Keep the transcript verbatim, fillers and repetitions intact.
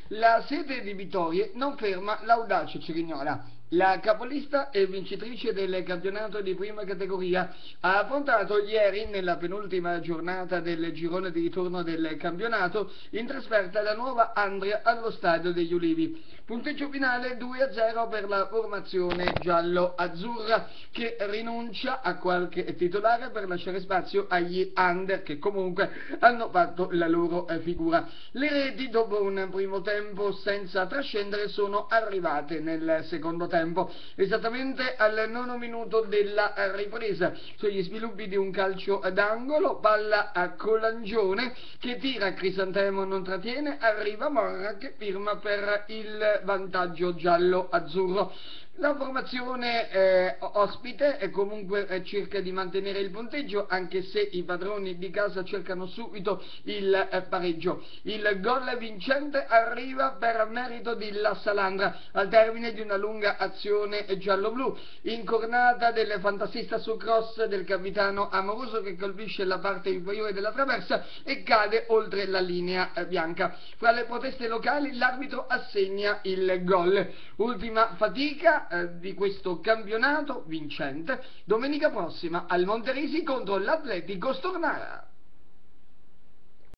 La sete di vittorie non ferma l'audace Cerignola. La capolista e vincitrice del campionato di prima categoria ha affrontato ieri, nella penultima giornata del girone di ritorno del campionato, in trasferta la Nuova Andria allo Stadio degli Ulivi. Punteggio finale due a zero per la formazione giallo-azzurra, che rinuncia a qualche titolare per lasciare spazio agli under, che comunque hanno fatto la loro figura. Le reti, dopo un primo tempo senza trascendere, sono arrivate nel secondo tempo. Tempo, esattamente al nono minuto della ripresa, sugli sviluppi di un calcio d'angolo, palla a Colangione che tira, Crisantemo non trattiene, arriva Morra che firma per il vantaggio giallo-azzurro. La formazione eh, ospite e comunque eh, cerca di mantenere il punteggio, anche se i padroni di casa cercano subito il eh, pareggio. Il gol vincente arriva per merito di La Salandra al termine di una lunga azione giallo-blu, incornata del fantasista sul cross del capitano Amoroso, che colpisce la parte inferiore della traversa e cade oltre la linea eh, bianca. Fra le proteste locali l'arbitro assegna il gol. Ultima fatica eh, di questo campionato vincente domenica prossima al Monterisi contro l'Atletico Stornara.